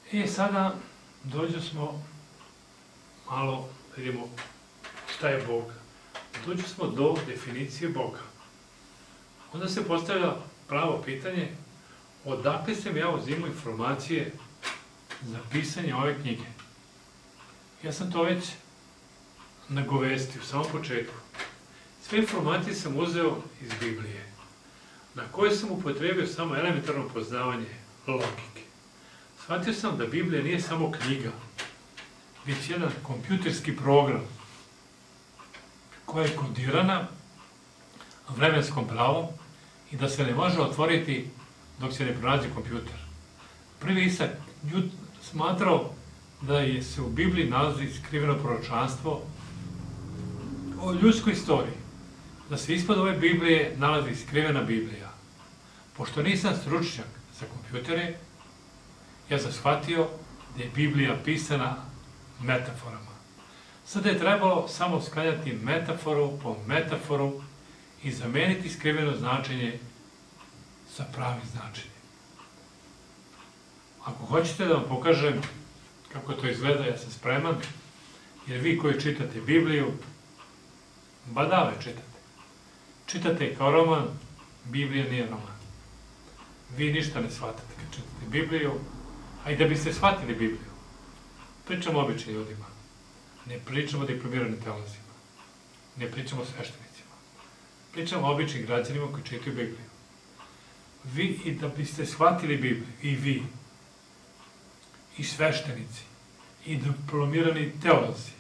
Sada dođu smo malo, vidimo šta je Bog. Dođu smo do definicije Boga. Onda se postavlja pravo pitanje odakle sam ja uzimao informacije za pisanje ove knjige. Ja sam to već nagovestio u samom početku. Sve informacije sam uzeo iz Biblije, na koje sam upotrebio samo elementarno poznavanje logike. Shvatio sam da Biblija nije samo knjiga, već jedan kompjuterski program koja je kodirana vremenskom pravom i da se ne može otvoriti dok se ne pronađe kompjuter. Prvi Isak smatrao da se u Bibliji nalazi skriveno proročanstvo o ljudskoj istoriji, da se ispod ove Biblije nalazi skrivena Biblija. Pošto nisam stručnjak za kompjutere, ja sam shvatio da je Biblija pisana metaforama. Sada je trebalo samo sklanjati metaforu po metaforu i zameniti skriveno značenje sa pravim značenjem. Ako hoćete da vam pokažem kako to izgleda, ja sam spreman, jer vi koji čitate Bibliju, badave čitate. Čitate kao roman, Biblija nije roman. Vi ništa ne shvatate kad čitate Bibliju, a i da biste shvatili Bibliju. Pričamo o običnim ljudima, ne pričamo o diplomiranim teolozima, ne pričamo o sveštenicima. Pričamo o običnim građanima koji čitaju Bibliju. Vi, i da biste shvatili Bibliju, i vi, i sveštenici, i diplomirani teolozi,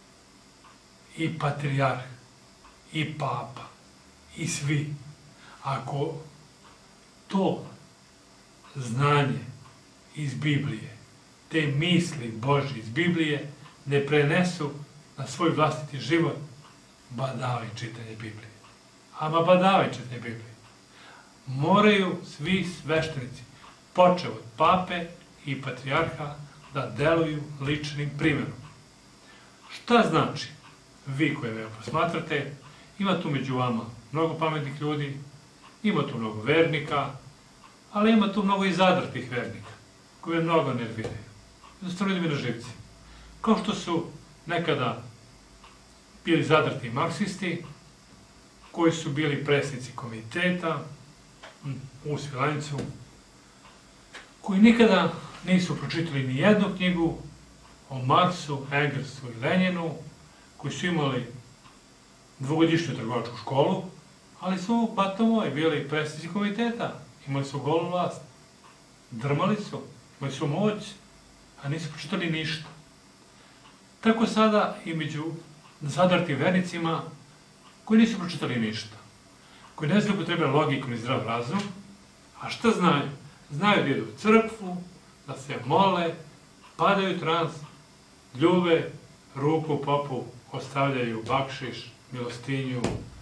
i patrijarh, i papa, i svi, ako to znanje iz Biblije, te misli Božje iz Biblije ne prenesu na svoj vlastiti život, badavaj čitanje Biblije. Ama badavaj čitanje Biblije. Moraju svi sveštenici, počev od pape i patrijarha, da deluju ličnim primjerom. Šta znači? Vi koji me posmatrate, ima tu među vama mnogo pametnih ljudi, ima tu mnogo vernika, ali ima tu mnogo i zadrtih vernika, koji me mnogo nerviraju. Jednostavno idem na živci. Kao što su nekada bili zadrti marksisti, koji su bili predsjednici komiteta u Svilajncu, koji nikada nisu pročitali ni jednu knjigu o Marksu, Engelsu i Leninu, koji su imali dvogodišnju trgovačku školu, ali su, bato moj, bili predsjednici komiteta, imali su golu vlast, drmali su, imali su moć, a nisu pročitali ništa. Tako sada i među zadrtim vernicima koji nisu pročitali ništa, koji ne znaju upotrebljati logiku ni zdrav razum, a šta znaju? Znaju da idu u crkvu, da se mole, padaju u trans, ljube, ruku popu, ostavljaju bakšiš, milostinju,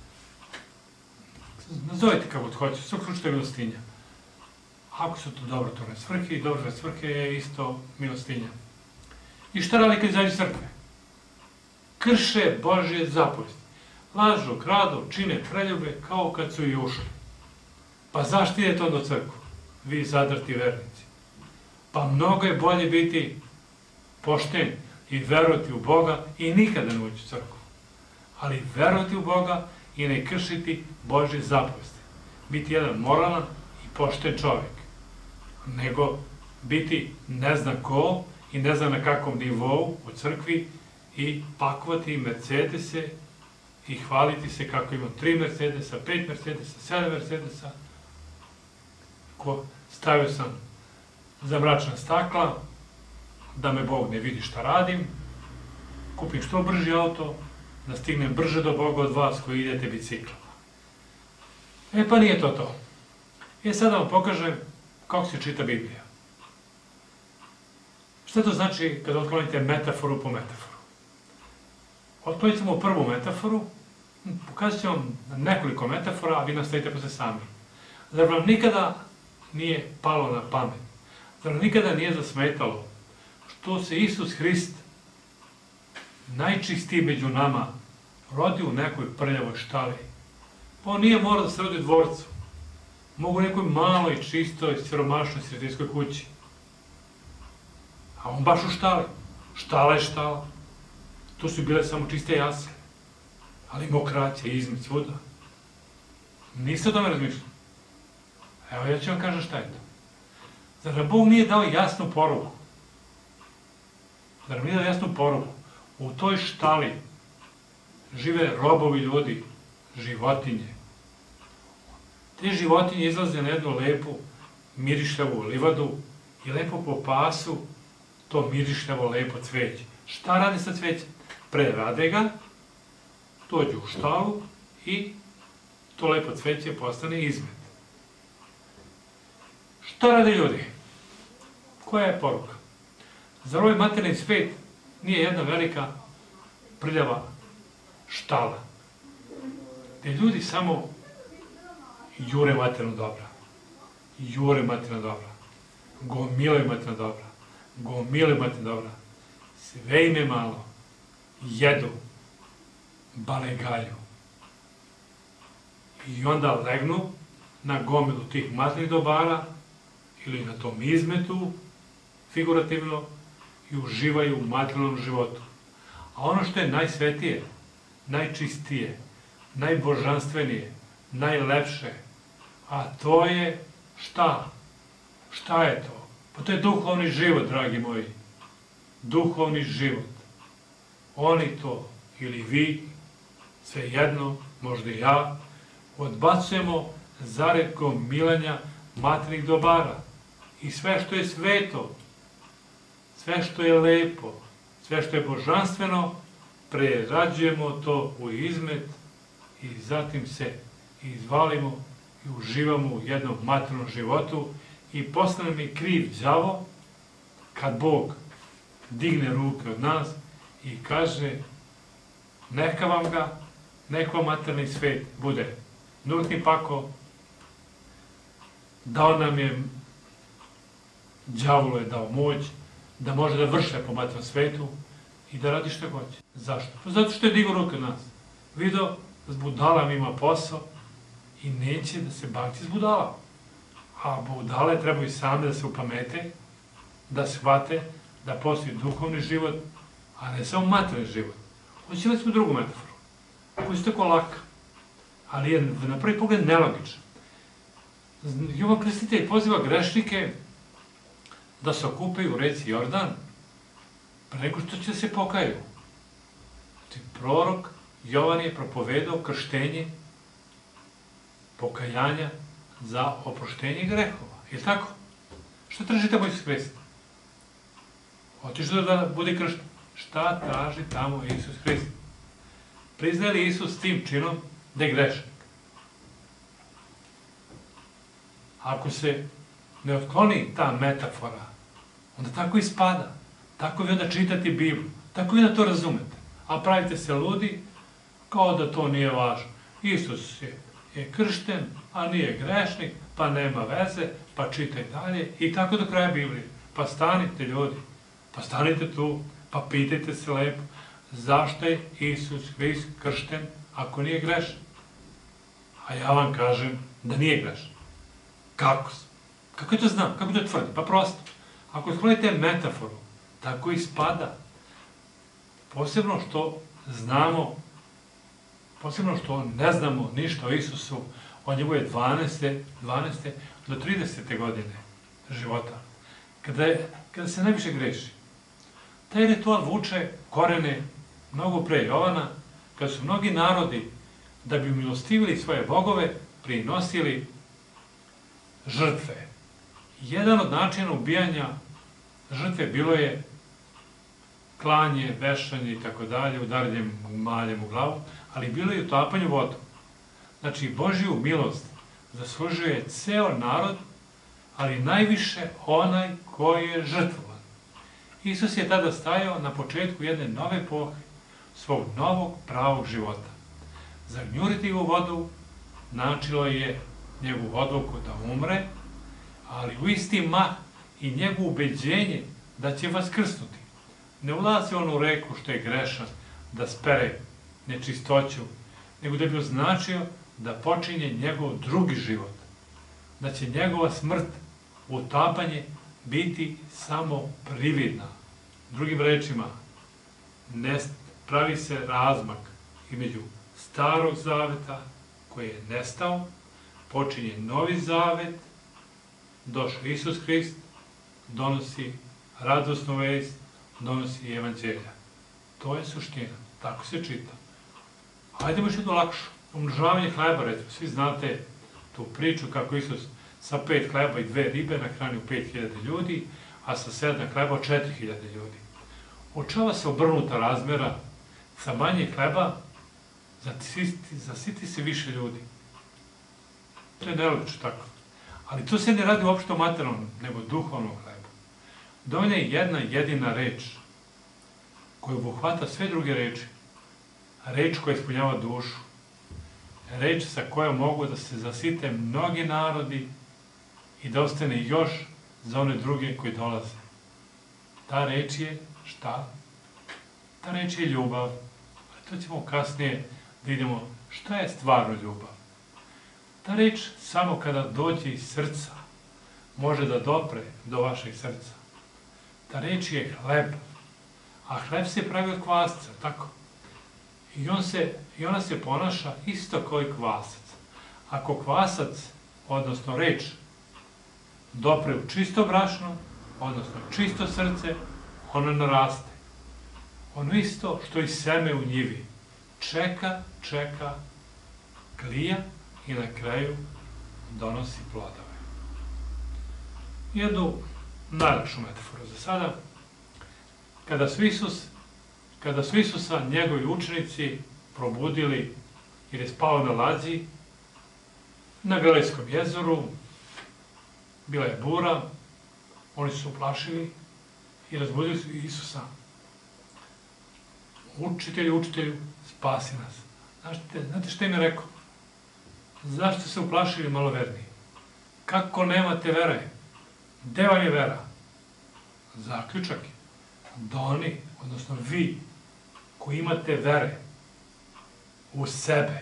nazovite kako hoće, svog slučaja je milostinja. Ako su to dobrotvorne svrhe, i dobrotvorne svrhe je isto milostinja. I šta radi kad izađu iz crkve? Krše Božje zapovesti. Lažu, kradu, čine preljube kao kad su i ušli. Pa zašto idete onda u crkvu? Vi zadrti vernici. Pa mnogo je bolje biti pošten i verovati u Boga i nikada ne ući u crkvu. Ali verovati u Boga i ne kršiti Božje zapovesti. Biti jedan moralan i pošten čovjek. Nego biti ne znam ko i ne znam na kakvom nivou u crkvi i pakovati Mercedese i hvaliti se kako imam 3 Mercedesa, 5 Mercedesa, 7 Mercedesa. Stavio sam zamračena stakla, da me Bog ne vidi šta radim, kupim što brži auto, da stignem brže do Boga od vas koji idete biciklama. Pa nije to to. Sada vam pokažem kako se čita Biblija. Šta to znači kada otklonite metaforu po metaforu? Otklonit ćemo prvu metaforu, pokazat ću vam nekoliko metafora, a vi nastavite posle sami. Zar vam nikada nije palo na pamet, zar vam nikada nije zasmetalo što se Isus Hrist, najčistiji među nama, rodi u nekoj prljavoj štali? Pa on nije morao da se rodi u dvorcu, mogu u nekoj maloj, čistoj, siromašnoj sredinskoj kući. A on baš u štali. Štala je štala. Tu su bile samo čiste jasle. Ali mokraće, izmet, svuda. Niste o tome razmišljali? Evo, ja ću vam kažem šta je to. Zar nam Bog nije dao jasnu poruku? Zar nam nije dao jasnu poruku? U toj štali žive robovi ljudi, životinje. Te životinje izlaze na jednu lepu mirišljavu livadu i lepo po pasu to mirišljavo lepo cveće. Šta rade sa cvećem? Prerade ga, dođu u štalu i to lepo cveće postane izmet. Šta rade ljudi? Koja je poruka? Zar ovaj materijalni svet nije jedna velika prljava štala, gde ljudi samo jure materijalno dobra, jure materijalno dobra, gomilaju materijalno dobra, gomilaju materijalno dobra, sve im je malo, jedu, balegaju. I onda legnu na gomilu tih materijalnih dobara ili na tom izmetu, figurativno, i uživaju u materijalnom životu. A ono što je najsvetije, najčistije, najbožanstvenije, najlepše, a to je šta? Šta je to? Pa to je duhovni život, dragi moji. Duhovni život. Oni to, ili vi, svejedno, možda i ja, odbacujemo zarad gomilanja materijalnih dobara. I sve što je sveto, sve što je lepo, sve što je božanstveno, prerađujemo to u izmet i zatim se izvalimo i uživamo u jednom materijalnom životu i postane mi kriv đavo kad Bog digne ruke od nas i kaže neka vam ga, neka vam materijalni svet bude nultni pako, dao nam je, đavolu je dao moć da može da vrše po materijalnom svetu i da radi što hoće. Zašto? Pa zato što je digao ruke od nas. Video s budalama ima posao i neće da se bakće s budalama. A budale trebaju same da se upamete, da shvate da postoji duhovni život, a ne samo materijalni život. Hoće li smo drugu metaforu, koja je tako laka, ali je na prvi pogled nelogična. Jovan Krstitelj poziva grešnike da se okupaju u reci Jordan pre nego što će se pokaju. Znači, prorok Jovan je propovedao krštenje pokajanja za oproštenje grehova. Je li tako? Šta traži tamo Isus Hrist? Otišao da bude kršten. Šta traži tamo Isus Hrist? Priznaje li Isus tim činom da je grešnik? Ako se ne otkloni ta metafora, onda tako i spada. Tako vi onda čitati Bibliju. Tako vi onda to razumete. A pravite se ludi kao da to nije važno. Isus je kršten, a nije grešnik, pa nema veze, pa čitaj dalje i tako do kraja Biblije. Pa stanite ljudi, pa stanite tu, pa pitajte se lepo zašto je Isus Hrist kršten ako nije grešan. A ja vam kažem da nije grešan. Kako? Kako je to znam? Kako to tvrdi? Pa prosto. Ako sklonite metaforu, tako i spada. Posebno što znamo, posebno što ne znamo ništa o Isusu od njegove 12. do 30. godine života, kada se najviše greši. Taj ritual vuče korene mnogo pre Jovana, kada su mnogi narodi, da bi umilostivili svoje bogove, prinosili žrtve. Jedan od načina ubijanja žrtve bilo je klanje, vešanje i tako dalje, udaranjem maljem u glavu, ali bilo je utapanje u vodu. Znači, Božju milost zaslužuje ceo narod, ali najviše onaj koji je žrtvovan. Isus je tada stajao na početku jedne nove epohe, svog novog pravog života. Zagnjuriti u vodu značilo je njegovu odluku da umre, ali u isti mah i njegovo ubeđenje da će vaskrsnuti. Ne ulazi on u reku što je grešan, da spere nečistoću, nego da bi označio da počinje njegov drugi život, da će njegova smrt, utapanje, biti samo prividna. Drugim rečima, pravi se razmak između starog zaveta koji je nestao, počinje novi zavet, došao Isus Hrist, donosi radosnu vest, donosi evanđelja. To je suština, tako se čita. Hajdemo još jednu lakšu. Umnožavanje hleba, recimo, svi znate tu priču kako Isus sa 5 hleba i 2 ribe nahranio 5000 ljudi, a sa 7 hleba 4000 ljudi. Očava se obrnuta razmera, sa manje hleba zasiti se više ljudi. To je nelogično tako. Ali to se ne radi uopšte o materijalnom, nego duhovnom hlebu. Dovoljna je jedna jedina reč koja obuhvata sve druge reči. Reč koja ispunjava dušu. Reč sa kojom mogu da se zasite mnogi narodi i da ostane još za one druge koji dolaze. Ta reč je šta? Ta reč je ljubav. A to ćemo kasnije da vidimo šta je stvarno ljubav. Ta reč samo kada dođe iz srca može da dopre do vašeg srca. Ta reč je hleb, a hleb se pravi od kvasca, tako? I ona se ponaša isto kao i kvasac. Ako kvasac, odnosno reč, dopre u čisto brašno, odnosno čisto srce, ono naraste. Ono isto što i seme u njivi. Čeka, klija i na kraju donosi plodove. Jednu najlakšu metaforu za sada. Kada su Isusa njegovi učenici probudili jer je spao na lađi na Galilejskom jezeru, bila je bura, oni su se uplašili i razbudili su Isusa. Učitelju, spasi nas. Znate šta im je rekao? Zašto se uplašili maloverni? Kako nemate vere? Gde vam je vera? Zaključak je da oni, odnosno vi, koji imate vere u sebe,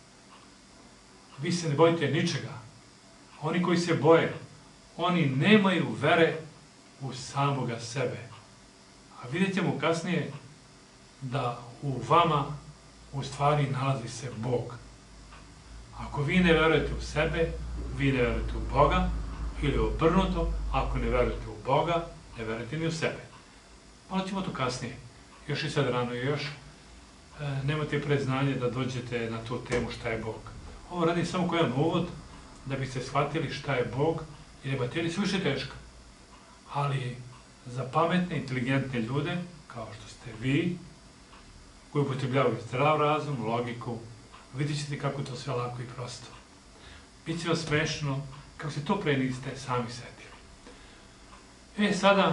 vi se ne bojite ničega. Oni koji se boje, oni nemaju vere u samoga sebe. A vidjet ćemo kasnije da u vama u stvari nalazi se Bog. Ako vi ne verujete u sebe, vi ne verujete u Boga, ili obrnuto, ako ne verujete u Boga, ne verujete ni u sebe. Malo ćemo to kasnije. Još i sad rano i još nemate predznanje da dođete na tu temu šta je Bog. Ovo radim samo kao jedan uvod da biste shvatili šta je Bog, jer je materija suviše teška. Ali za pametne, inteligentne ljude, kao što ste vi, koji upotrebljavaju zdrav razum, logiku, vidjet ćete kako je to sve lako i prosto. Biće vas smešno, kako se to pre niste sami setili. Sada,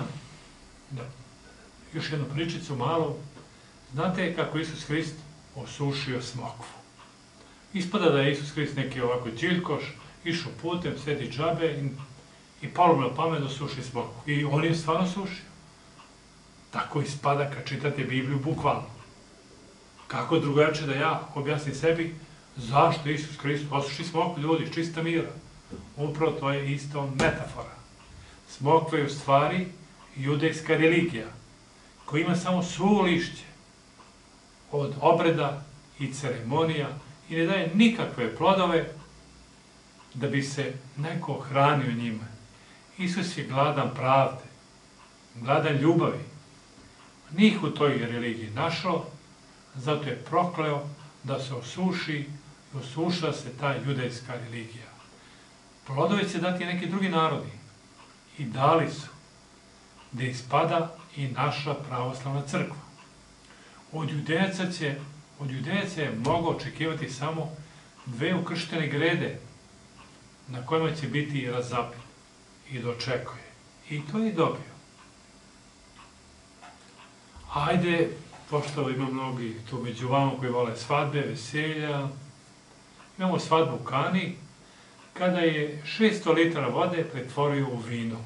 još jednu pričicu malo. Znate kako Isus Hrist osušio smokvu. Ispada da je Isus Hrist neki ovako điljkoš, išao putem, sedi džabe i palo mu na pamet da suši smokvu. I on je stvarno sušio. Tako ispada kad čitate Bibliju bukvalno. Kako drugačije da ja objasnim sebi zašto Isus Hrist osuši smokvu ljudi, čista mira. Upravo to je isto metafora. Smokva je u stvari judejska religija, koja ima samo suvo lišće od obreda i ceremonija i ne daje nikakve plodove da bi se neko hranio njima. Isus je gladan pravde, gladan ljubavi. Nije ih u toj religiji našao, zato je prokleo da se osuši i osušila se ta judejska religija. Plodove će dati neki drugi narodi i dali su, gde ispada i naša pravoslavna crkva. Od judejaca je mogao očekivati samo 2 ukrštene grede na kojima će biti razapet i dočekuje. I to je dobio. Ajde, pošto ima mnogi tu među vama koji vole svadbe, veselja, imamo svadbu u Kani, kada je 600 litara vode pretvorio u vino.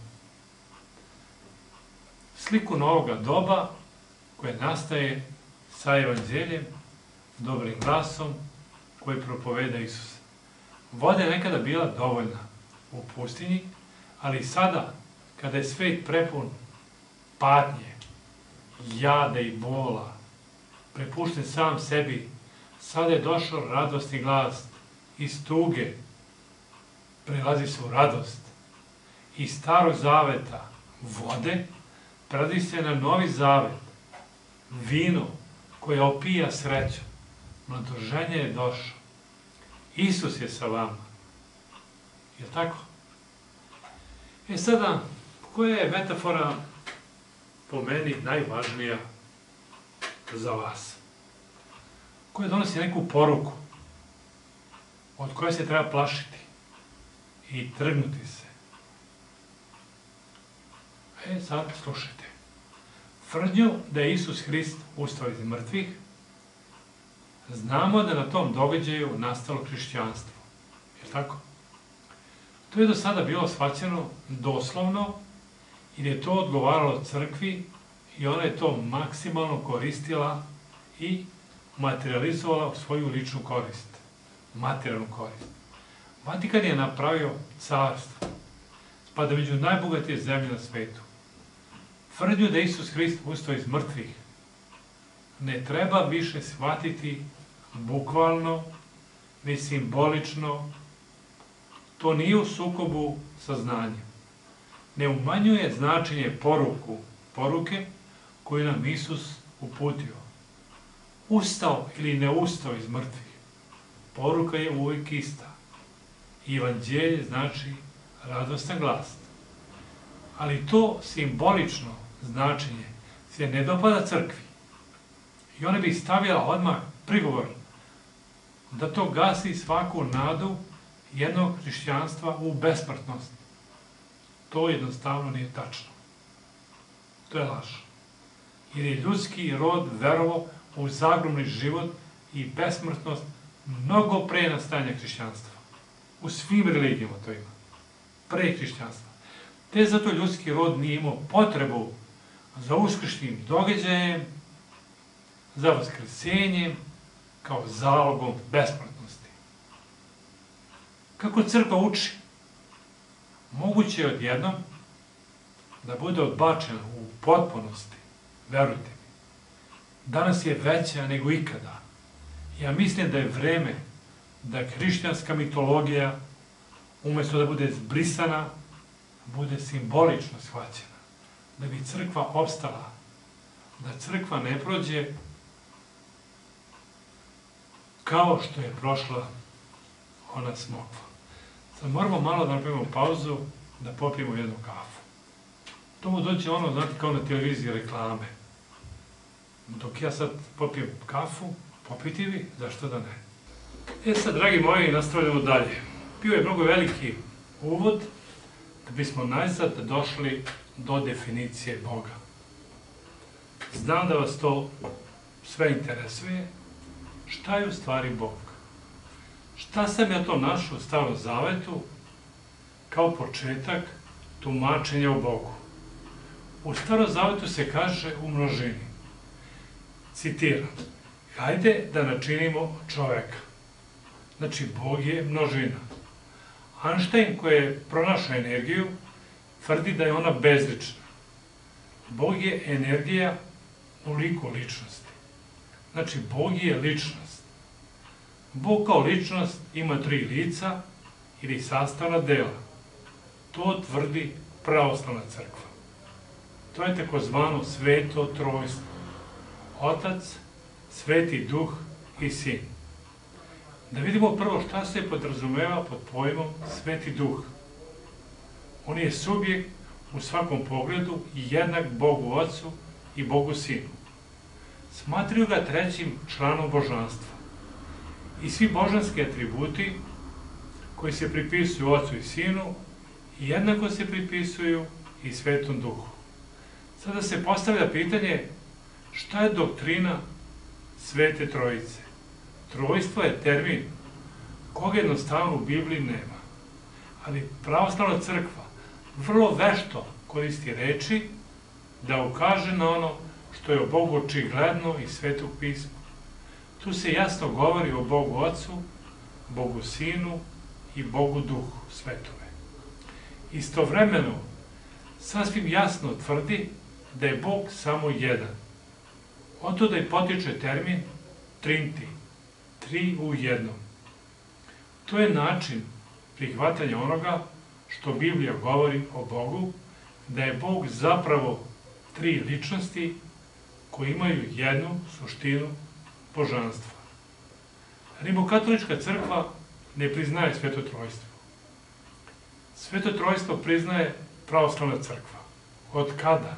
Sliku novoga doba koje nastaje sa evanđeljem, dobrim glasom koji propoveda Isus. Voda je nekada bila dovoljna u pustinji, ali sada, kada je svet prepun patnje, jade i bola, prepušten sam sebi, sada je došao radosni glas. Iz tuge prelazi se u radost. Iz starog zaveta vode prelazi se na novi zavet. Vino koje opija sreću. Mladoženje je došao. Isus je sa vama. Je li tako? Sada, koja je metafora po meni najvažnija za vas? Koja donosi neku poruku od koje se treba plašiti i trgnuti se? Sad slušajte. Tvrdnju da je Isus Hrist ustao iz mrtvih, znamo da na tom događaju nastalo hrišćanstvo. Je li tako? To je do sada bilo shvaćeno doslovno, jer je to odgovaralo crkvi i ona je to maksimalno koristila i materializovala u svoju ličnu korist, materijalnu korist. Vatikan je napravio carstvo, spada među najbogatije zemlje na svetu. Tvrdnju da je Isus Hrist ustao iz mrtvih ne treba više shvatiti bukvalno, već simbolično. To nije u sukobu sa znanjem. Ne umanjuje značenje poruke koju nam Isus uputio. Ustao ili ne ustao iz mrtvih, poruka je uvijek ista. Evanđelje znači radostan glas. Ali to simbolično značenje se ne dopada crkvi. I ona bi stavila odmah prigovor da to gasi svaku nadu jednog hrišćanstva u besmrtnost. To jednostavno nije tačno. To je laž. Jer je ljudski rod verovao u zagrobni život i besmrtnost mnogo pre nastajanja hrišćanstva. U svim religijama to ima. Pre hrišćanstva. Te zato ljudski rod nije imao potrebu za uskršnjim događajem, za vaskrsenjem, kao zalogom besmrtnosti. Kako crkva uči? Moguće je odjednom da bude odbačena u potpunosti, verujte mi. Danas je veća nego ikada. Ja mislim da je vreme da hrišćanska mitologija, umjesto da bude zbrisana, bude simbolično shvaćena. Da bi crkva opstala, da crkva ne prođe kao što je prošla ona smokva. Sad moramo malo da napravimo pauzu, da popijemo jednu kafu. To mu dođe ono, znate, kao na televiziji reklame. Dok ja sad popijem kafu, popiti vi, zašto da ne? Sad, dragi moji, nastavljamo dalje. Bio je mnogo veliki uvod da bismo najzad došli do definicije Boga. Znam da vas to sve interesuje. Šta je u stvari Bog? Šta sam ja to našao u Starom zavetu kao početak tumačenja o Bogu? U Starom zavetu se kaže u množini. Citiram. Hajde da načinimo čoveka. Znači, Bog je množina. Einstein, koji je pronašao energiju, tvrdi da je ona bezlična. Bog je energija u liku ličnosti. Znači, Bog je ličnost. Bog kao ličnost ima 3 lica ili sastavna dela. To tvrdi pravoslavna crkva. To je takozvano sveto trojstvo. Otac, Sveti Duh i Sin. Da vidimo prvo šta se podrazumeva pod pojmom Sveti Duh. On je subjekt u svakom pogledu i jednak Bogu Ocu i Bogu Sinu. Smatraju ga trećim članom božanstva. I svi božanski atributi koji se pripisuju Ocu i Sinu jednako se pripisuju i Svetom Duhu. Sada se postavlja pitanje šta je doktrina Svete Trojice. Trojstvo je termin koga jednostavno u Bibliji nema. Ali pravoslavna crkva vrlo vešto koristi reči da ukaže na ono što je o Bogu očigledno iz Svetog pisma. Tu se jasno govori o Bogu Ocu, Bogu Sinu i Bogu Duhu Svetome. Istovremeno, sasvim jasno tvrdi da je Bog samo jedan. Otuda i potiče termin Triniti, tri u jednom. To je način prihvatanja onoga što Biblija govori o Bogu, da je Bog zapravo tri ličnosti koji imaju jednu suštinu božanstva. Rimokatolička crkva ne priznaje Sveto Trojstvo. Sveto Trojstvo priznaje pravoslavna crkva. Od kada?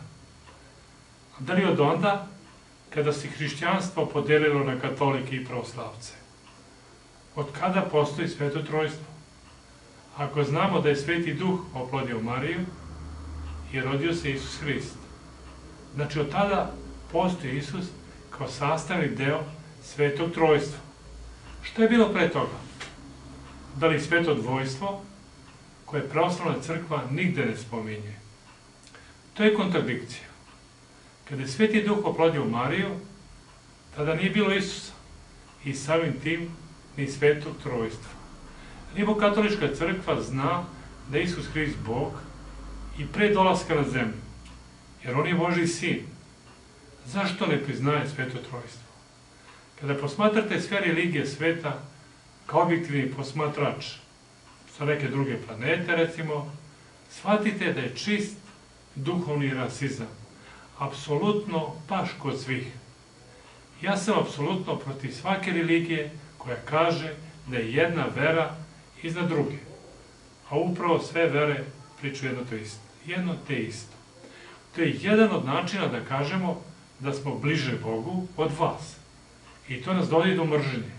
Da li od onda kada se hrišćanstvo podelilo na katolike i pravoslavce? Od kada postoji Sveto Trojstvo? Ako znamo da je Sveti Duh oplodio Mariju i rodio se Isus Hrist, znači od tada postoji Isus kao sastavni deo Svetog Trojstva. Šta je bilo pre toga? Da li Sveto Dvojstvo, koje pravoslavna crkva nigde ne spominje? To je kontradikcija. Kada je Sveti Duh oplodio Mariju, tada nije bilo Isusa i samim tim ni Svetog Trojstva. Rimokatolička crkva zna da je Isus Hrist Bog i pre dolaska na zemlju, jer on je Božji sin. Zašto ne priznaje Sveto Trojstvo? Kada posmatrate sve religije sveta kao objektivni posmatrač sa neke druge planete, recimo, shvatite da je čist duhovni rasizam. Apsolutno baš kod svih. Ja sam apsolutno protiv svake religije koja kaže da je jedna vera iznad druge. A upravo sve vere pričaju jedno te isto. To je jedan od načina da kažemo da smo bliže Bogu od vas. I to nas dovodi do mržnje.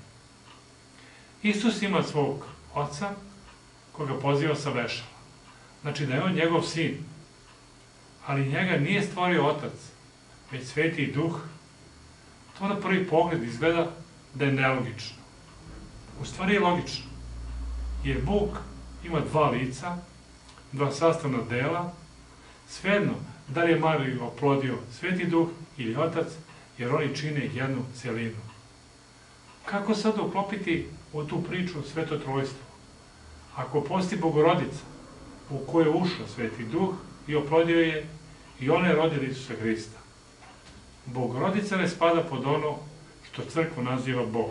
Isus ima svog oca koga poziva sa vešala. Znači da je on njegov sin. Ali njega nije stvorio otac, već Sveti Duh. To na prvi pogled izgleda da je nelogično. U stvari je logično. Jer Bog ima dva lica, dva sastavna dela, svejedno da li je Mariju oplodio Sveti Duh ili Otac, jer oni čine jednu celinu. Kako sad uklopiti u tu priču Sveto Trojstvo? Ako postoji Bogorodica u koju je ušao Sveti Duh i oplodio je i ona je rodila Isusa Hrista, Bogorodica ne spada pod ono što crkva naziva Bog.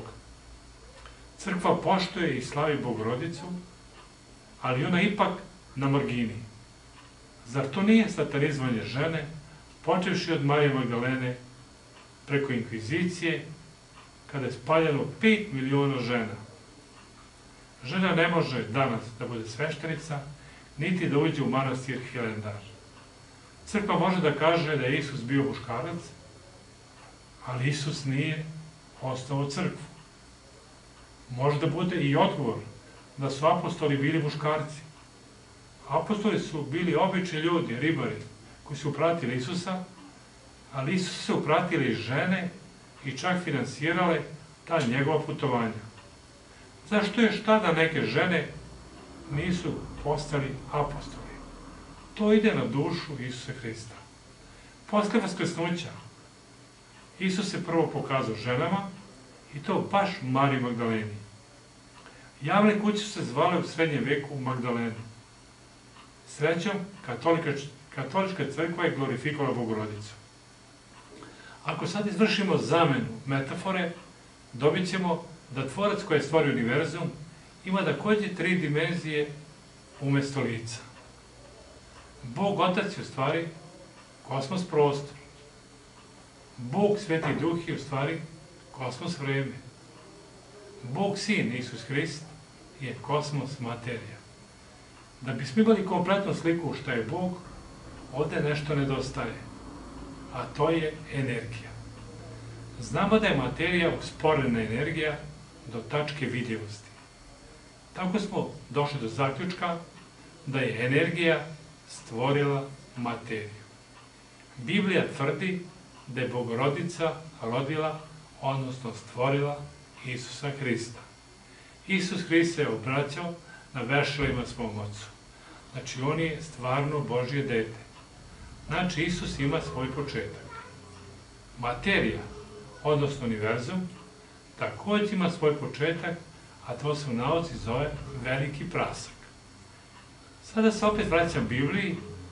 Crkva poštuje i slavi Bogorodicu, ali ona ipak na margini. Zar to nije satanizovanje žene, počevši od Marije Magdalene preko inkvizicije, kada je spaljeno 5 miliona žena? Žena ne može danas da bude sveštenica, niti da uđe u manastir Hilandar. Crkva može da kaže da je Isus bio muškarac, ali Isus nije osnovao crkvu. Može da bude i odgovor da su apostoli bili muškarci. Apostoli su bili obični ljudi, ribari, koji su upratili Isusa, ali Isus se upratili žene i čak finansirale ta njegova putovanja. Zašto je tada neke žene nisu postali apostoli? To ide na dušu Isusa Hrista. Posle vaskrsnuća Isus se prvo pokazao ženama i to baš Mariji Magdaleni. Javne kuće su se zvale u srednjem veku Magdalene. Srećom, katolička crkva je glorifikovala Bogorodicu. Ako sad izvršimo zamenu metafore, dobit ćemo da tvorac koji je stvorio univerzum ima takođe 3 dimenzije umesto lica. Bog Otac je u stvari kosmos prostor. Bog Sveti Duh je u stvari kosmos vreme. Bog Sin, Isus Hrist, je kosmos materija. Da bismo imali kompletnu sliku šta je Bog, ovde nešto nedostaje, a to je energija. Znamo da je materija usporena energija do tačke vidljivosti. Tako smo došli do zaključka da je energija stvorila materiju. Biblija tvrdi da je Bogorodica rodila, odnosno stvorila Isusa Hrista. Isus Hrist se obraćao na vešalima svom ocu. Znači, on je stvarno Božje dete. Znači, Isus ima svoj početak. Materija, odnosno univerzum, takođe ima svoj početak, a to se u nauci zove veliki prasak. Sada se opet vraćam Bibliji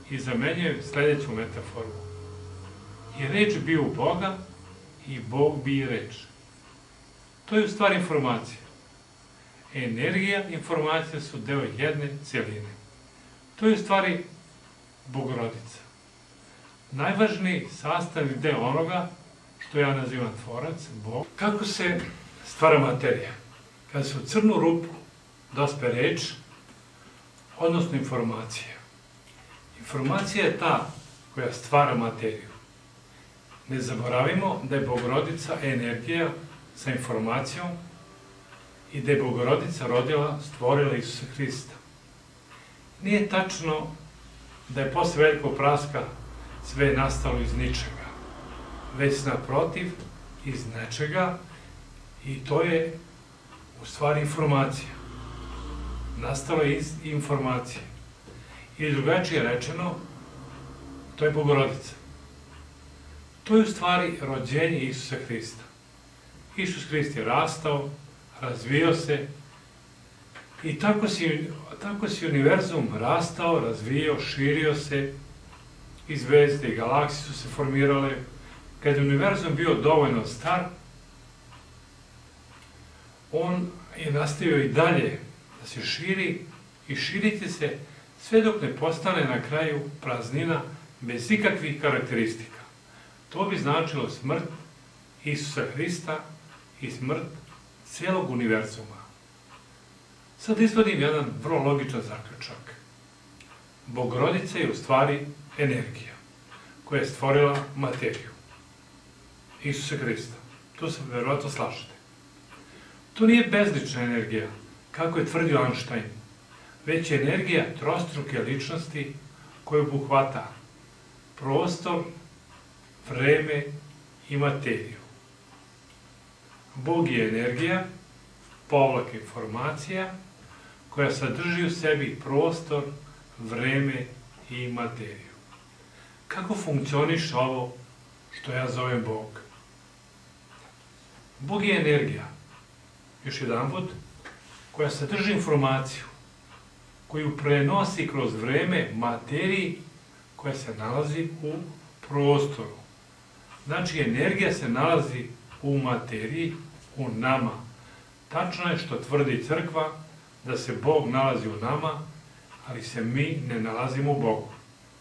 i zamenjuje sljedeću metaforu. I reč bio u Boga i Bog bi reč. To je u stvari informacija. Energija i informacija su deo jedne cijeline. To je u stvari Bogorodica. Najvažniji sastavni deo onoga što ja nazivam tvorac, Bog. Kako se stvara materija? Kada se u crnu rupu dospe reč, odnosno informacija. Informacija je ta koja stvara materiju. Ne zaboravimo da je Bogorodica energija sa informacijom i da je Bogorodica rodila, stvorila Isusa Hrista. Nije tačno da je posle velikog praska sve nastalo iz ničega, već naprotiv iz nečega, i to je u stvari informacija. Nastalo je iz informacije. Ili drugačije rečeno, to je Bogorodica. To je u stvari rođenje Isusa Hrista. Isus Hrist je rastao, razvijao se i tako si univerzum rastao, razvijao, širio se, i zvezde i galaksije su se formirale. Kad je univerzum bio dovoljno star, on je nastavio i dalje da se širi i širiti se sve dok ne postane na kraju praznina bez ikakvih karakteristika. To bi značilo smrt Isusa Hrista i smrt cijelog univerzuma. Sad izvodim jedan vrlo logičan zaključak. Bogorodica je u stvari energija koja je stvorila materiju. Isusa Hrista. Tu se verovatno slažete. To nije bezlična energija, kako je tvrdio Einstein, već je energija trostruke ličnosti koja obuhvata prostor, vreme i materiju. Bog je energija, povlaka informacija, koja sadrži u sebi prostor, vreme i materiju. Kako funkcioniše ovo što ja zovem Bog? Bog je energija, još jedanput, koja sadrži informaciju, koju prenosi kroz vreme materiji koja se nalazi u prostoru. Znači, energija se nalazi u materiji, u nama. Tačno je što tvrdi crkva, da se Bog nalazi u nama, ali se mi ne nalazimo u Bogu.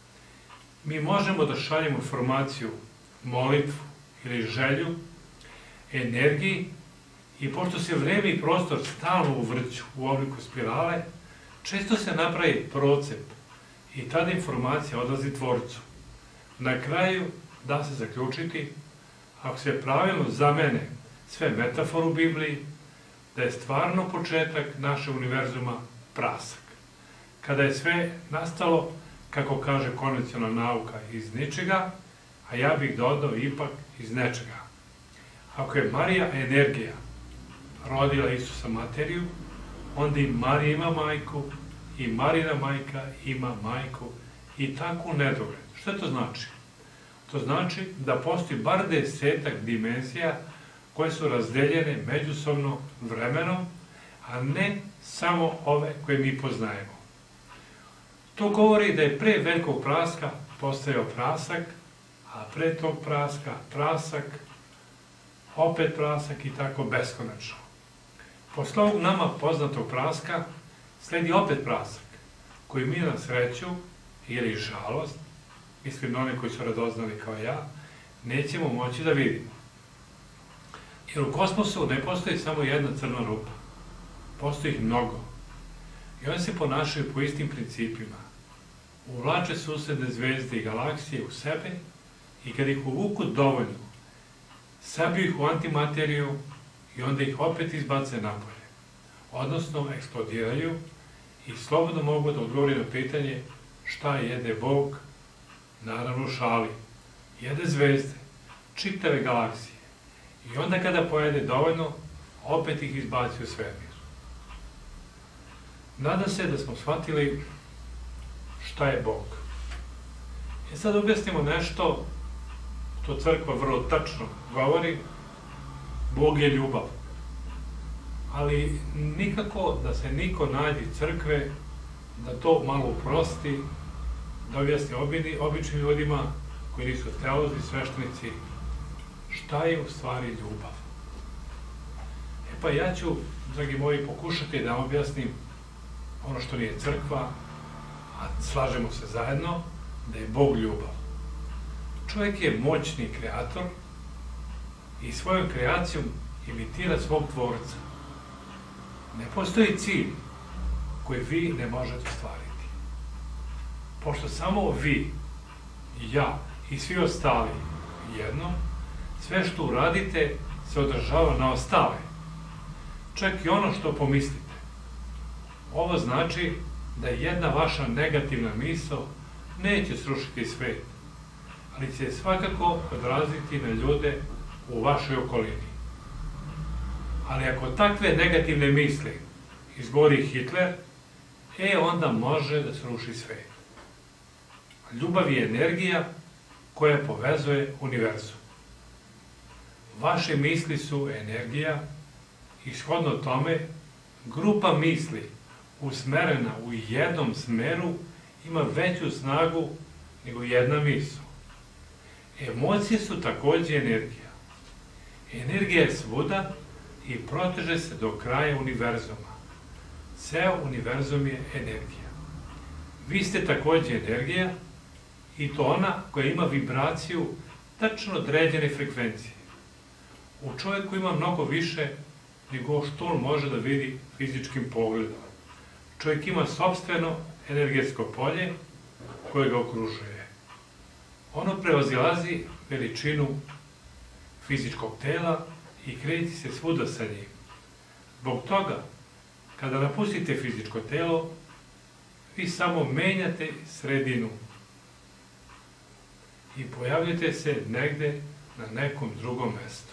Mi možemo da šaljemo informaciju, molitvu ili želju, energiji, i pošto se vreme i prostor stalno uvrću u obliku spirale, često se napravi procep i tada informacija odlazi tvorcu. Na kraju da se zaključiti, ako se pravilno zamene sve metafor u Bibliji, da je stvarno početak našeg univerzuma prasak. Kada je sve nastalo, kako kaže konvencionalna nauka, iz ničega, a ja bih dodao ipak iz nečega. Ako je Marija energija rodila Isusa materiju, onda i Marija ima majku, i Marina majka ima majku, i tako u nedogled. Što to znači? To znači da postoji bar 10 dimenzija koje su razdeljene međusobno vremenom, a ne samo ove koje mi poznajemo. To govori da je pre velikog praska postojao prasak, a pre tog praska prasak, opet prasak i tako beskonačno. Posle ovog nama poznatog praska sledi opet prasak, koji mi na sreću ili žalost, mislim na one koji su radoznali kao ja, nećemo moći da vidimo. Jer u kosmosu ne postoji samo jedna crna rupa. Postoji ih mnogo. I one se ponašaju po istim principima. Uvlače susedne zvezde i galaksije u sebe i kad ih uvuku dovoljno, sabiju ih u antimateriju i onda ih opet izbace napolje. Odnosno, eksplodiraju i slobodno mogu da odgovori na pitanje šta jede Bog, naravno u šali. Jede zvezde, čitave galaksije. I onda kada pojede dovoljno, opet ih izbaci u svemir. Nadam se da smo shvatili šta je Bog. I sad objasnimo nešto što crkva vrlo tačno govori. Bog je ljubav. Ali nikako da se niko nađe crkve da to malo uprosti da objasni običnim ljudima koji nisu teolozi, sveštenici, šta je u stvari ljubav. Pa ja ću, dragi moji, pokušati da objasnim ono što nije crkva, a slažemo se zajedno, da je Bog ljubav. Čovjek je moćni kreator i svojom kreacijom imitira svog tvorca. Ne postoji cilj koji vi ne možete ostvariti. Pošto samo vi, i ja, i svi ostali jedno, sve što uradite se održava na ostale. Čak i ono što pomislite. Ovo znači da jedna vaša negativna misao neće srušiti svet, ali će svakako odraziti na ljude u vašoj okolini. Ali ako takve negativne misli izgovori Hitler, onda može da sruši svet. Ljubav je energija koja povezuje univerzum. Vaše misli su energija i shodno tome grupa misli usmerena u jednom smeru ima veću snagu nego jedna misao. Emocije su takođe energija. Energija je svuda i proteže se do kraja univerzuma. Ceo univerzum je energija. Vi ste takođe energija i to ona koja ima vibraciju tačno određene frekvencije. U čovjeku ima mnogo više nego što on može da vidi fizičkim pogledom. Čovjek ima sopstveno energetsko polje koje ga okružuje. Ono prevazilazi veličinu fizičkog tela i kreće se svuda sa njim. Zbog toga, kada napustite fizičko telo, vi samo menjate sredinu i pojavljate se negde na nekom drugom mestu.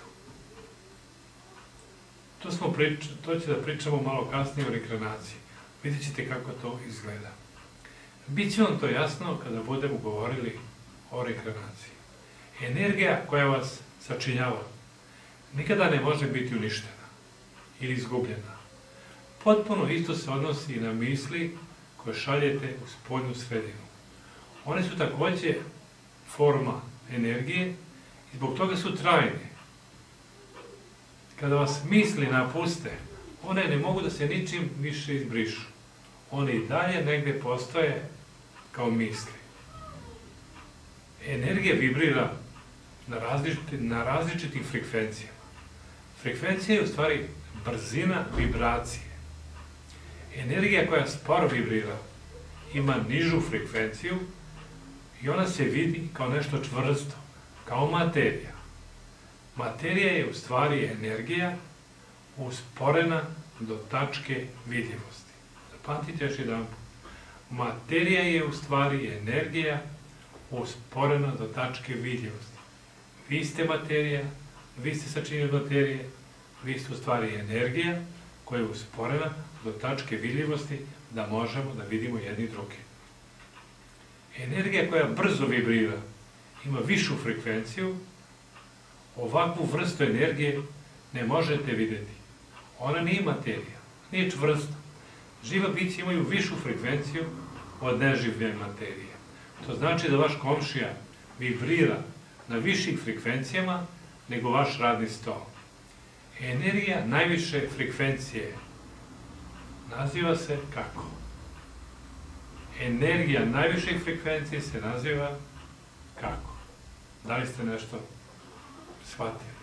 To će da pričamo malo kasnije o reinkarnaciji. Vidjet ćete kako to izgleda. Biće vam to jasno kada budemo govorili o reinkarnaciji. Energija koja vas sačinjava nikada ne može biti uništena ili izgubljena. Potpuno isto se odnosi i na misli koje šaljete u spoljnu sredinu. One su takođe forma energije i zbog toga su trajne. Kada vas misli napuste, one ne mogu da se ničim više izbrišu. One i dalje negde postoje kao misli. Energija vibrira na različitim frekvencijama. Frekvencija je u stvari brzina vibracije. Energija koja sporo vibrira ima nižu frekvenciju i ona se vidi kao nešto čvrsto, kao materija. Materija je u stvari energija usporena do tačke vidljivosti. Zapamtite još jedan put. Materija je u stvari energija usporena do tačke vidljivosti. Vi ste materija, vi ste sačinjeni od materije, vi ste u stvari energija koja je usporena do tačke vidljivosti da možemo da vidimo jedni drugi. Energija koja brzo vibrira ima višu frekvenciju. Ovakvu vrstu energije ne možete videti. Ona nije materija, nije čvrsta. Živa bića imaju višu frekvenciju od neživlje materije. To znači da vaš komšija vibrira na višim frekvencijama nego vaš radni sto. Energija najviše frekvencije naziva se kako? Energija najviše frekvencije se naziva kako? Da li ste nešto shvatili?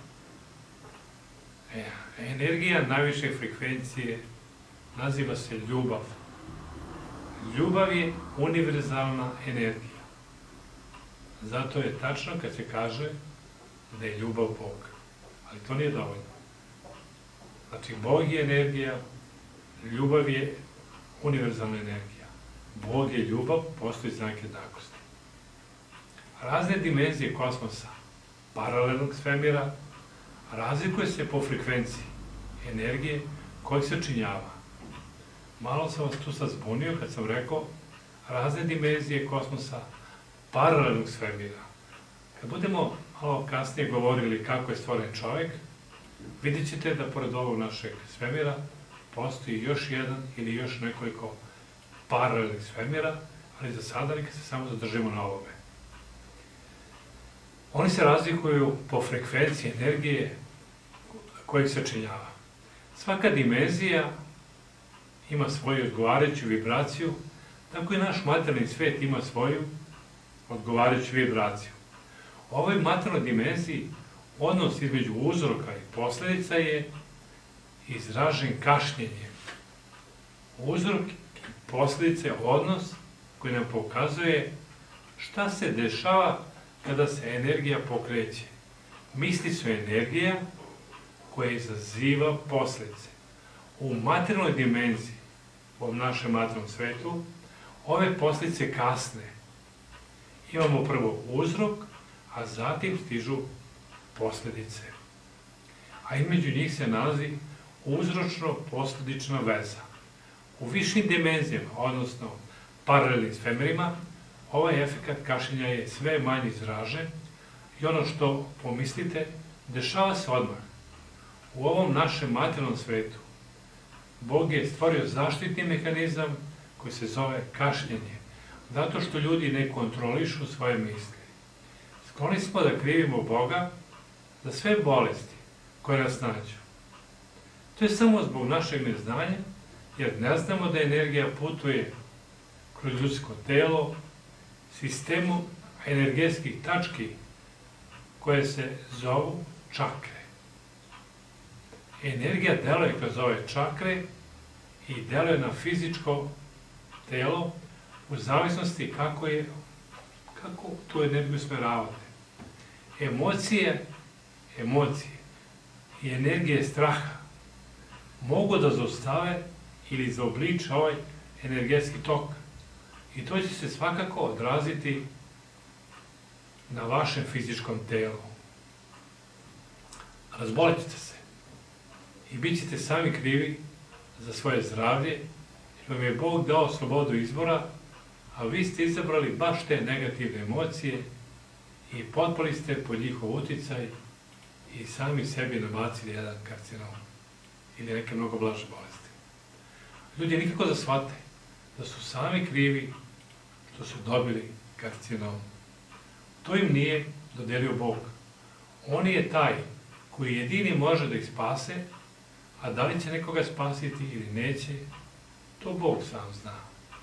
Energija najviše frekvencije naziva se ljubav. Ljubav je univerzalna energija. Zato je tačno kad se kaže da je ljubav Bog. Ali to nije dovoljno. Znači, Bog je energija, ljubav je univerzalna energija. Bog je ljubav, postoji znak jednakosti. Razne dimenzije kosmosa, paralelnog svemira, razlikuje se po frekvenciji energije kojeg se činjava. Malo sam vas tu sad zbunio kad sam rekao razne dimenzije kosmosa, paralelnog svemira. Kad budemo malo kasnije govorili kako je stvoren čovjek, vidjet ćete da pored ovog našeg svemira postoji još jedan ili još nekoliko paralelnih svemira ali za sada neka se samo zadržimo na ovome. Oni se razlikuju po frekvenciji energije kojeg se činjava. Svaka dimenzija ima svoju odgovarajuću vibraciju, tako i naš materijalni svet ima svoju odgovarajuću vibraciju. U ovoj materijalnoj dimenziji odnos između uzroka i posljedica je izražen kašnjenjem. Uzrok i posljedica je odnos koji nam pokazuje šta se dešava kada se energija pokreće. Misli su energija koja izaziva posljedice. U materijalnoj dimenziji, u našem materijalnom svetu, ove posljedice kasne. Imamo prvo uzrok, a zatim stižu posljedice. A između njih se nalazi uzročno-posljedična veza. U višim dimenzijama, odnosno paralelnim svemirima, ovaj efekat kašnjenja je sve manje izražen i ono što pomislite, dešava se odmah. U ovom našem materijalnom svetu Bog je stvorio zaštitni mehanizam koji se zove kašnjenje, zato što ljudi ne kontrolišu svoje misli. Skloni smo da krivimo Boga za sve bolesti koje nas nađu. To je samo zbog našeg neznanja, jer ne znamo da energija putuje kroz ljudsko telo, sistemu energetskih tački koje se zovu čakre. Energija deluje kroz ove čakre i deluje na fizičko telo u zavisnosti kako tu energiju usmeravate. Emocije i energije straha mogu da zaustave ili zaobliče ovaj energetski tok. I to će se svakako odraziti na vašem fizičkom telu. Razbolit ćete se i bit ćete sami krivi za svoje zdravlje, jer vam je Bog dao slobodu izbora, a vi ste izabrali baš te negativne emocije i potpali ste pod njihov uticaj i sami sebi nabacili jedan karcinom ili neke mnogo blaže bolesti. Ljudi nikako da shvate da su sami krivi što su dobili karcinom. To im nije dodelio Bog. On je taj koji jedini može da ih spase, a da li će nekoga spasiti ili neće, to Bog sam zna.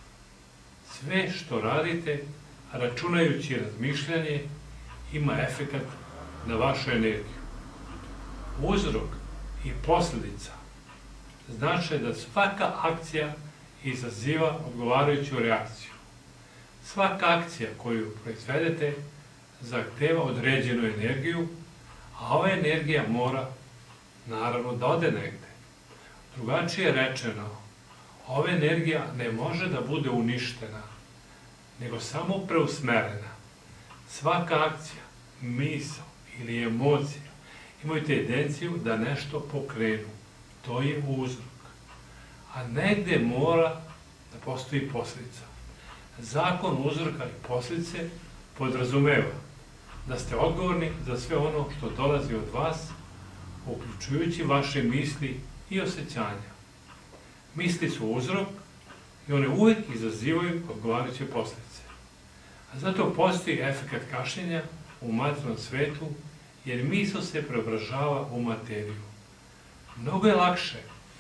Sve što radite, računajući razmišljanje, ima efekat na vašu energiju. Uzrok i posljedica znači da svaka akcija izaziva odgovarajuću reakciju. Svaka akcija koju proizvedete zahteva određenu energiju, a ova energija mora, naravno, da ode negde. Drugačije rečeno, ova energija ne može da bude uništena, nego samo preusmerena. Svaka akcija, misao ili emocija imaju tendenciju da nešto pokrenu. To je uzrok. A negde mora da postoji posljedica. Zakon uzroka i posljedice podrazumeva da ste odgovorni za sve ono što dolazi od vas, uključujući vaše misli i osjećanja. Misli su uzrok i one uvijek izazivaju odgovarajuće posljedice. A zato postoji efekat kašnjenja u materijalnom svetu, jer misao se preobražava u materiju. Mnogo je lakše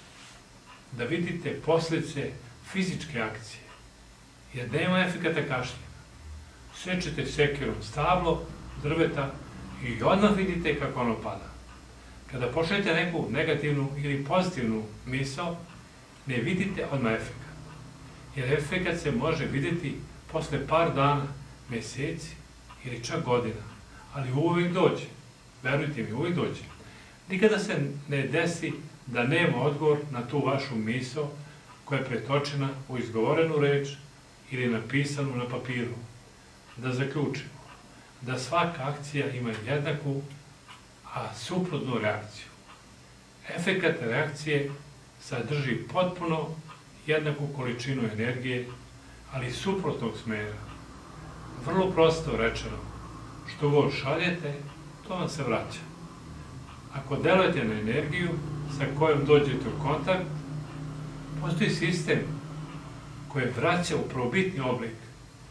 da vidite posljedice fizičke akcije, jer nema efekata kašnjenja. Sečete sekirom stablo drveta i odmah vidite kako ono pada. Kada pošaljete neku negativnu ili pozitivnu misao, ne vidite odmah efekat. Jer efekat se može vidjeti posle par dana, meseci ili čak godina. Ali uvijek dođe. Verujte mi, uvijek dođe. Nikada se ne desi da nema odgovor na tu vašu misao koja je pretočena u izgovorenu reč ili napisanu na papiru. Da zaključimo, da svaka akcija ima jednaku, a suprotnu reakciju. Efekat reakcije sadrži potpuno jednaku količinu energije, ali suprotnog smera. Vrlo prosto rečeno, što god šaljete, to vam se vraća. Ako delujete na energiju sa kojom dođete u kontakt, postoji sistem koji vraća u prvobitni oblik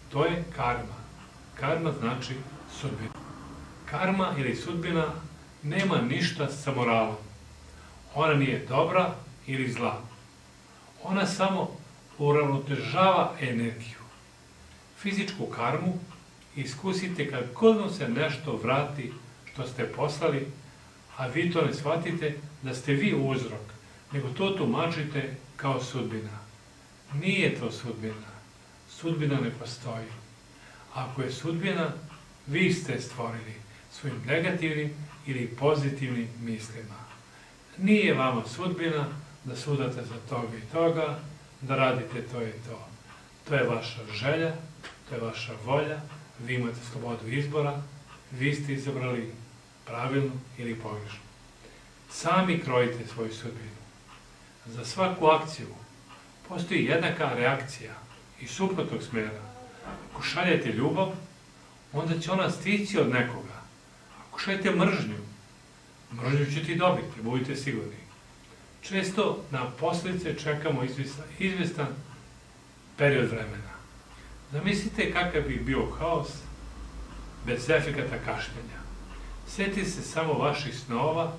To je karma. Karma znači sudbina. Karma ili sudbina nema ništa sa moralom. Ona nije dobra ili zla. Ona samo uravnotežava energiju. Fizičku karmu iskusite kad god vam se nešto vrati što ste poslali, a vi to ne shvatite da ste vi uzrok, nego to tumačite kao sudbina. Nije to sudbina. Sudbina ne postoji. Ako je sudbina, vi ste stvorili svojim negativnim ili pozitivnim mislima. Nije vama sudbina da sudate za toga i toga, da radite to i to. To je vaša želja, to je vaša volja, vi imate slobodu izbora, vi ste izabrali pravilno ili pogrešno. Sami krojite svoju sudbinu. Za svaku akciju postoji jednaka reakcija i suprotnog smjera. Ako šaljete ljubav, onda će ona stići od nekoga. Ako šaljete mržnju, mržnju ćete dobiti, budite sigurni. Često na posljedice čekamo izvestan period vremena. Zamislite kakav bi bio haos bez efekata kašljenja. Sjetite se samo vaših snova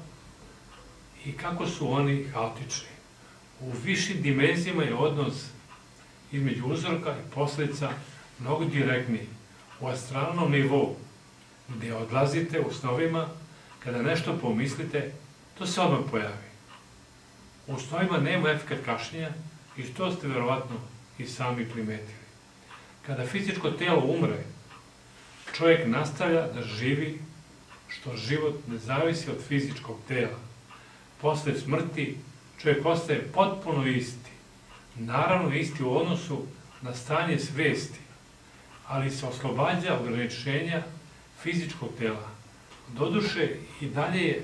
i kako su oni haotični. U višim dimenzijama je odnos između uzroka i posljedica mnogo direktniji. U astralnom nivou, gdje odlazite u snovima, kada nešto pomislite, to se odmah pojavi. U snovima nema efekat kašljenja i to ste verovatno i sami primetili. Kada fizičko telo umre, čovjek nastavlja da živi, što život ne zavisi od fizičkog tela. Posle smrti čovjek ostaje potpuno isti. Naravno isti u odnosu na stanje svesti, ali se oslobađa ograničenja fizičkog tela. Doduše i dalje je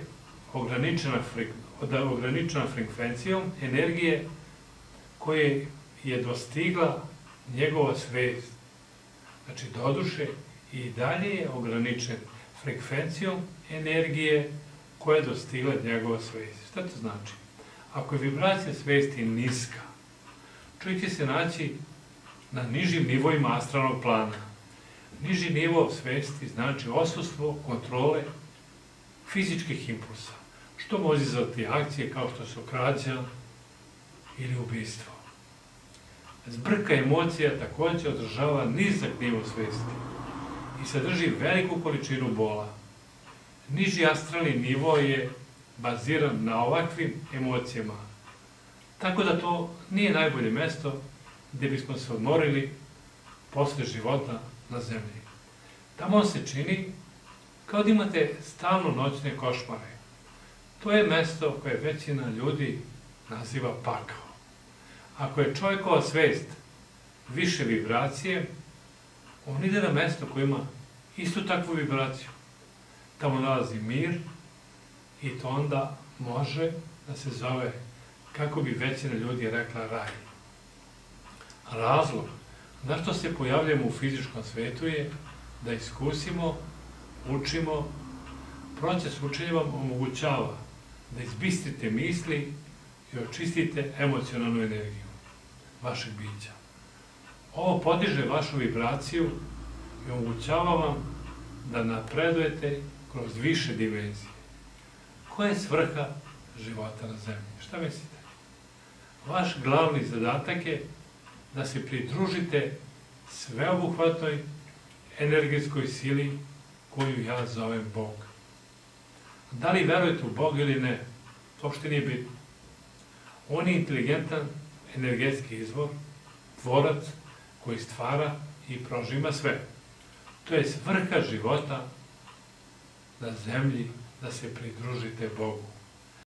ograničena frekvencijom energije koje je dostigla njegova svest. Znači, doduše i dalje je ograničen frekvencijom energije koja je dostigla njegova svest. Šta to znači? Ako je vibracija svesti niska, čovjek će se naći na nižim nivoima astralnog plana. Niži nivo svesti znači odsustvo kontrole fizičkih impulsa, što može izazvati akcije kao što su krađa ili ubistvo. Zbrka emocija također održava nizak nivo svesti i sadrži veliku količinu bola. Niži astralni nivo je baziran na ovakvim emocijama, tako da to nije najbolje mesto gdje bismo se odmorili posle života na zemlji. Tamo se čini kao da imate stalno noćne košmare. To je mesto koje većina ljudi naziva pakao. Ako je čovjekova svest više vibracije, on ide na mesto koje ima istu takvu vibraciju. Tamo nalazi mir i to onda može da se zove, kako bi većina ljudi rekla, raj. Razlog zašto se pojavljamo u fizičkom svetu je da iskusimo, učimo. Proces učenja vam omogućava da izbistrite misli i očistite emocionalnu energiju vašeg bića. Ovo podiže vašu vibraciju i omogućava vam da napredujete kroz više dimenzije. Koja je svrha života na zemlji? Šta mislite? Vaš glavni zadatak je da se pridružite sveobuhvatnoj energetskoj sili koju ja zovem Bog. Da li verujete u Bog ili ne, to uopšte nije bitno. On je inteligentan energetski izvor, tvorac koji stvara i prožima sve. To je svrha života na zemlji, da se pridružite Bogu.